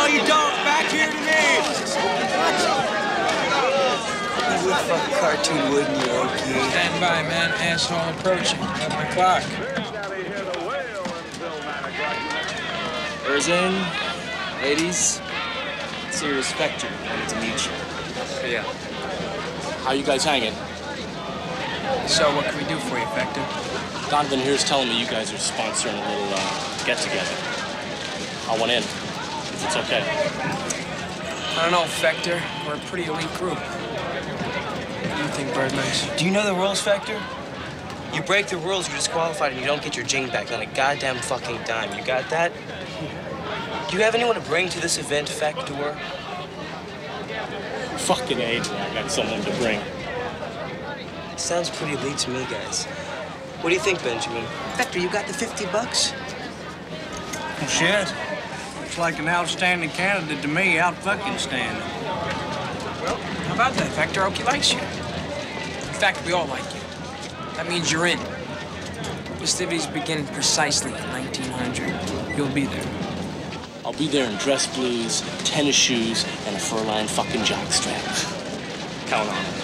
No, you don't. Back here to me. You would fuck a cartoon, wouldn't you, Okie? Stand by, man. Asshole approaching. Got my clock. Erzin, ladies, Sirius Spectre. Wanted to meet you. Yeah. How you guys hanging? So what can we do for you, Vector? Donovan here's telling me you guys are sponsoring a little get-together. I want in, if it's okay. I don't know, Vector. We're a pretty elite group. What do you think, Birdlegs? Do you know the rules, Vector? You break the rules, you're disqualified, and you don't get your jing back on a goddamn fucking dime. You got that? Do you have anyone to bring to this event, Vector? Fucking A, I got someone to bring. Sounds pretty elite to me, guys. What do you think, Benjamin? Vector, you got the $50? Well, shit. Looks like an outstanding candidate to me, out fucking standing. Well, how about that, Vector? Okie likes you. In fact, we all like you. That means you're in. Festivities begin precisely at 1900. You'll be there. I'll be there in dress blues, tennis shoes, and a fur-lined fucking jockstrap. Count on it.